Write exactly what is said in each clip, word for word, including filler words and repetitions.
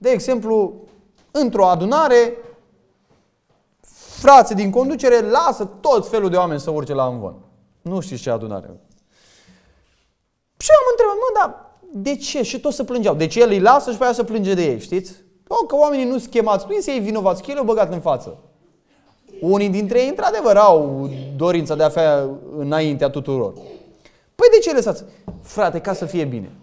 De exemplu, într-o adunare, frații din conducere lasă tot felul de oameni să urce la amvon. Nu știți ce adunare. Și eu am întrebat, mă, dar de ce? Și toți se plângeau. Deci el îi lasă și pe aia se plânge de ei, știți? O, că oamenii nu sunt chemați, nu ei vinovați, că el o băgat în față. Unii dintre ei, într-adevăr, au dorința de a fi înaintea tuturor. Păi de ce lăsați? Frate, ca să fie bine.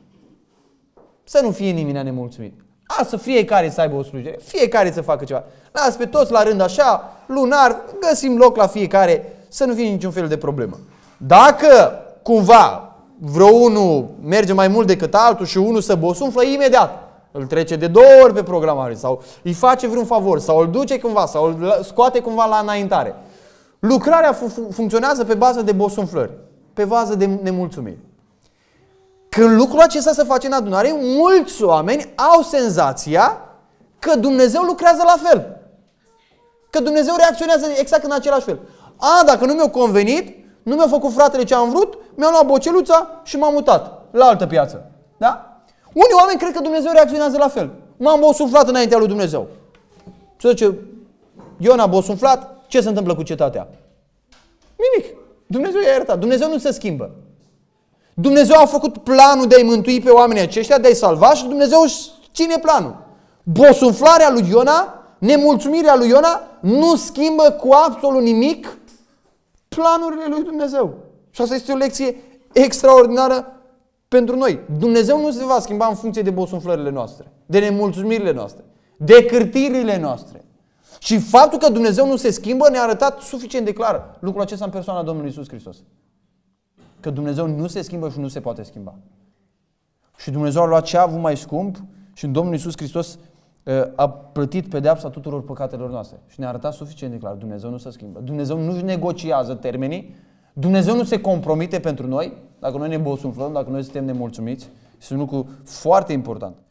Să nu fie nimeni nemulțumit. A, să fiecare să aibă o slujire, fiecare să facă ceva. Las pe toți la rând așa, lunar, găsim loc la fiecare, să nu fie niciun fel de problemă. Dacă cumva vreo unul merge mai mult decât altul și unul se bosunflă, imediat îl trece de două ori pe programare sau îi face vreun favor sau îl duce cumva sau îl scoate cumva la înaintare. Lucrarea fun- funcționează pe bază de bosunflări, pe bază de nemulțumiri. Când lucrul acesta se face în adunare, mulți oameni au senzația că Dumnezeu lucrează la fel. Că Dumnezeu reacționează exact în același fel. A, dacă nu mi-a convenit, nu mi-a făcut fratele ce am vrut, mi-am luat boceluța și m-am mutat la altă piață. Da? Unii oameni cred că Dumnezeu reacționează la fel. M-am bosunflat înaintea lui Dumnezeu. Se zice, Iona a bosunflat, ce se întâmplă cu cetatea? Nimic. Dumnezeu i-a iertat. Dumnezeu nu se schimbă. Dumnezeu a făcut planul de a-i mântui pe oamenii aceștia, de a-i salva și Dumnezeu își ține planul. Bosunflarea lui Iona, nemulțumirea lui Iona nu schimbă cu absolut nimic planurile lui Dumnezeu. Și asta este o lecție extraordinară pentru noi. Dumnezeu nu se va schimba în funcție de bosunflările noastre, de nemulțumirile noastre, de cârtirile noastre. Și faptul că Dumnezeu nu se schimbă ne-a arătat suficient de clar lucrul acesta în persoana Domnului Iisus Hristos. Că Dumnezeu nu se schimbă și nu se poate schimba. Și Dumnezeu a luat ce a avut mai scump și în Domnul Iisus Hristos a plătit pedeapsa tuturor păcatelor noastre. Și ne-a arătat suficient de clar. Dumnezeu nu se schimbă. Dumnezeu nu negociază termenii. Dumnezeu nu se compromite pentru noi. Dacă noi ne bosunflăm, dacă noi suntem nemulțumiți. Este un lucru foarte important.